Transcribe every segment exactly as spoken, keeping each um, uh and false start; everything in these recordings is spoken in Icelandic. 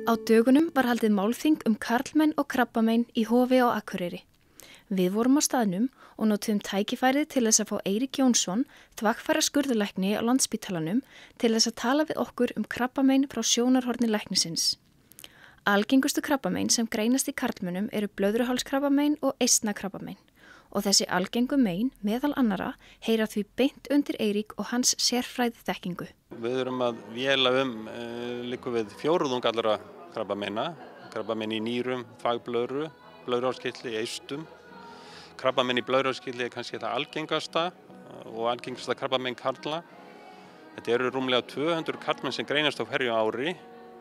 Á dögunum var haldið málþing um karlmenn og krabbamein í Hofi á Akureyri. Við vorum á staðnum og notuðum tækifærið til þess að fá Eirík Jónsson, þvagfæra skurðlækni á Landspítalanum, til þess að tala við okkur um krabbamein frá sjónarhorni læknisins. Algengustu krabbamein sem greinast í karlmönnum eru blöðruhálskrabbamein og eistnakrabbamein og þessi algengu mein, meðal annara, heyra því beint undir Eirík og hans sérfræði þekkingu. Við erum að véla um e, líku við fjórðung allra krabbameina, krabbamein í nýrum, þvagblöðru, blöðruhálskirtli, eistum. Krabbamein í blöðruhálskirtli er kannski það algengasta og algengasta krabbamein karla. Þetta eru rúmlega tvö hundruð karlmenn sem greinast á hverju ári,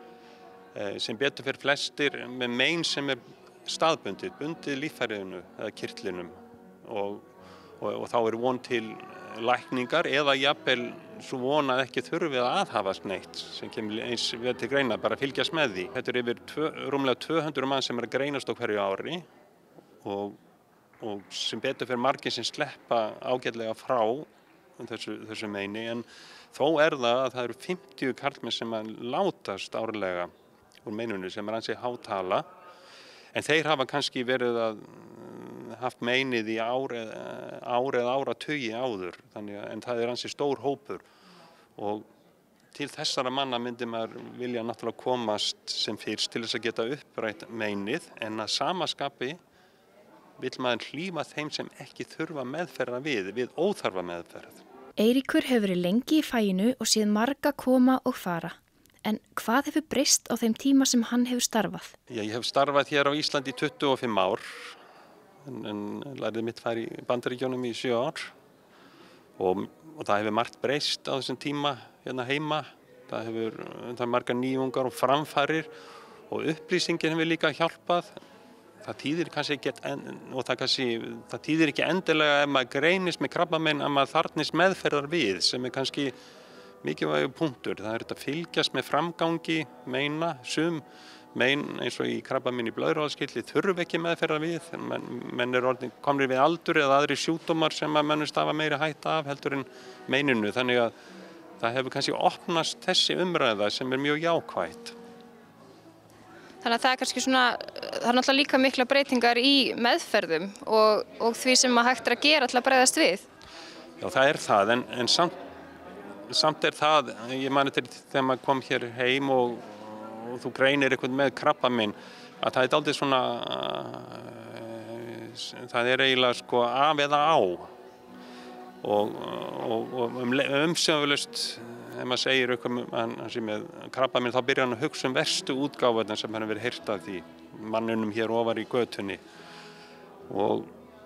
e, sem betur fyrir flestir með mein sem er staðbundið, bundið líffæriðinu eða kirtlinum. Og, og, og þá er von til lækningar eða jafnvel svo von að ekki þurfi að aðhafast neitt sem kemur eins við til greina, bara fylgjast með því. Þetta er yfir tvö, rúmlega tvö hundruð mann sem er að greinast á hverju ári og, og sem betur fyrir margir sem sleppa ágætlega frá þessu, þessu meini, en þó er það að það eru fimmtíu karlmenn sem að látast árlega úr meinunu sem er ansi hátala, en þeir hafa kannski verið að haft meinið í ár eða áratugi áður, þannig að en það er ansi stór hópur og til þessara manna myndi maður vilja náttúrulega komast sem fyrst til þess að geta upprætt meinið, en að sama skapi vill maður hlífa þeim sem ekki þurfa meðferða við, við óþarfa meðferð. Eiríkur hefur verið lengi í faginu og séð marga koma og fara. En hvað hefur breyst á þeim tíma sem hann hefur starfað? Já, ég hef starfað hér á Íslandi í tuttugu og fimm ár. En, en lærði mitt fær í Bandaríkjunum í sjö ár og, og það hefur margt breyst á þessum tíma hérna heima. Það hefur það er margar nýjungar og framfarir og upplýsingin hefur líka hjálpað. Það þýðir kannski ekki en, og það, kannski, það þýðir ekki endilega ef maður greinist með krabbamein að maður þarfnist meðferðar við, sem er kannski mikilvægur punktur. Það er þetta að fylgjast með framgangi meina, sum mein eins og í krabbamein í blöðruhálskirtli þurfi ekki meðferðar við, menn, menn er orðin komnir við aldur eða aðri sjúkdómar sem að mönnum stafa meiri hætta af heldur en meininu, þannig að það hefur kannski opnast þessi umræða sem er mjög jákvætt. Þannig að það er kannski svona, það er náttúrulega líka mikla breytingar í meðferðum og, og því sem að hægt er að gera til að bregðast við. Já, það er það, en, en samt, samt er það, ég mani til þegar maður kom hér heim og, og þú greinir eitthvað með krabbamein, að það er dálítið svona, uh, það er eiginlega sko af eða á og, og, og um, umsöfulust, ef maður segir eitthvað hann sem með krabbamein, þá byrjar hann að hugsa um verstu útgáfurnar sem hann hefur verið heyrt af því mannunum hér ofar í götunni og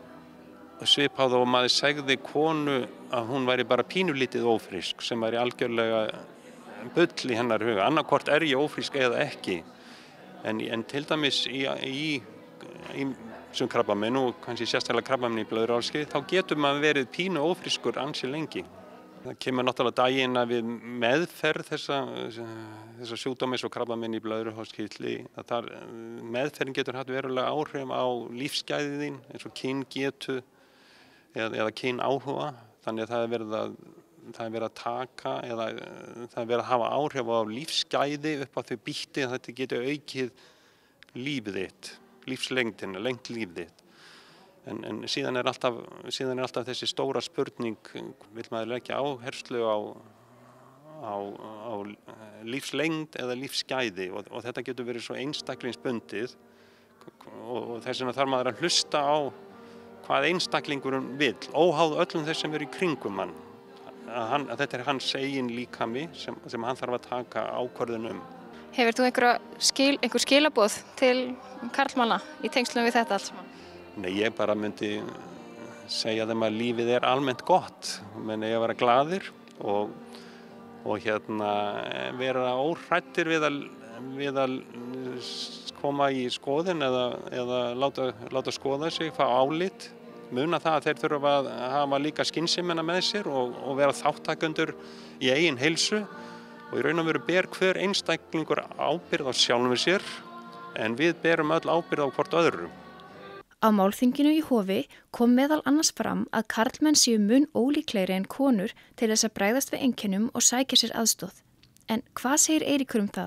svipað og maður segði konu að hún væri bara pínulítið ófrísk sem væri algjörlega bull í hennar huga, annarkvort er ég ófrísk eða ekki, en, en til dæmis í, í, í sem krabbamein og kannski sérstaklega krabbamein í blöðruhálskirtli, þá getur maður verið pínu ófrískur ansi lengi. Það kemur náttúrulega daginn að við meðferð þessa, þessa sjúkdóma eins og krabbamein í blöðruhálskirtli, að þar, meðferðin getur haft verulega áhrif á lífsgæði þín eins og kyngetu eða, eða kynáhuga, þannig að það er verið að, það er verið að taka eða það er verið að hafa áhrif á lífsgæði upp á þau býtti að þetta getur aukið lífið þitt, lífslengdina, lengt lífið þitt. En, en síðan, er alltaf, síðan er alltaf þessi stóra spurning, vill maður leggja áherslu á, á, á lífslengd eða lífsgæði og, og þetta getur verið svo einstaklingsbundið og, og þess vegna þarf maður að hlusta á hvað einstaklingurum vill, óháð öllum þess sem eru í kringum hann. Að hann að þetta er hans eigin líkami sem, sem hann þarf að taka ákvörðun um. Hefur þú einhver, skil, einhver skilaboð til karlmanna í tengslum við þetta allt saman? Nei, ég bara myndi segja þeim að lífið er almennt gott, menn ég að vera glaðir og, og hérna vera óhræddir við að, við að koma í skoðun eða, eða láta, láta skoða sig, fá álit, muna það að þeir þurfa að hafa líka skynsemina með sér og, og vera þáttakendur í eigin heilsu og í raun og veru ber hver einstaklingur ábyrgð á sjálfum sér en við berum öll ábyrgð á hvort öðru. Á málþinginu í Hofi kom meðal annars fram að karlmenn séu mun ólíklegri en konur til þess að bregðast við einkennum og sækja sér aðstoð. En hvað segir Eiríkur um það?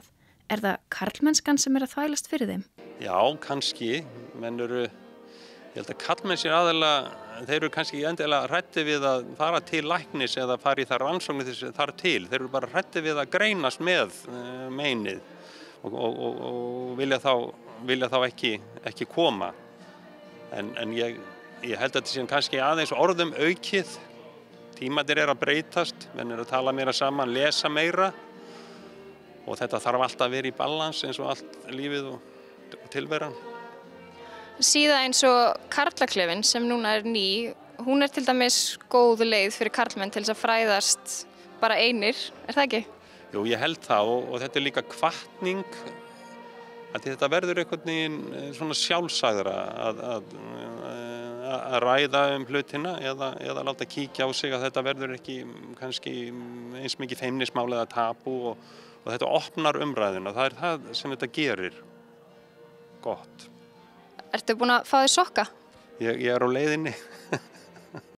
Er það karlmennskan sem er að þvælast fyrir þeim? Já, kannski. Menn eru, ég held að karlmenn sér aðeinslega, þeir eru kannski endilega hræddir við að fara til læknis eða fara í þær rannsóknir þess þar til. Þeir eru bara hræddir við að greinast með uh, meinið og, og, og, og vilja þá, vilja þá ekki, ekki koma. En, en ég, ég held að þetta sé kannski aðeins orðum aukið. Tímarnir er að breytast, menn eru að tala meira saman, lesa meira og þetta þarf alltaf að vera í balans eins og allt lífið og, og tilveran. Síða eins og karlaklefinn sem núna er ný, hún er til dæmis góð leið fyrir karlmenn til þess að fræðast bara einir, er það ekki? Jú, ég held það og, og þetta er líka hvatning að þetta verður einhvern veginn svona sjálfsagðara að, að, að ræða um hlutina eða, eða láta kíkja á sig að þetta verður ekki kannski eins mikið feimnismál eða tabú og, og þetta opnar umræðuna, það er það sem þetta gerir gott. Ertu búin að fá þér sokka? Ég, ég er á leiðinni.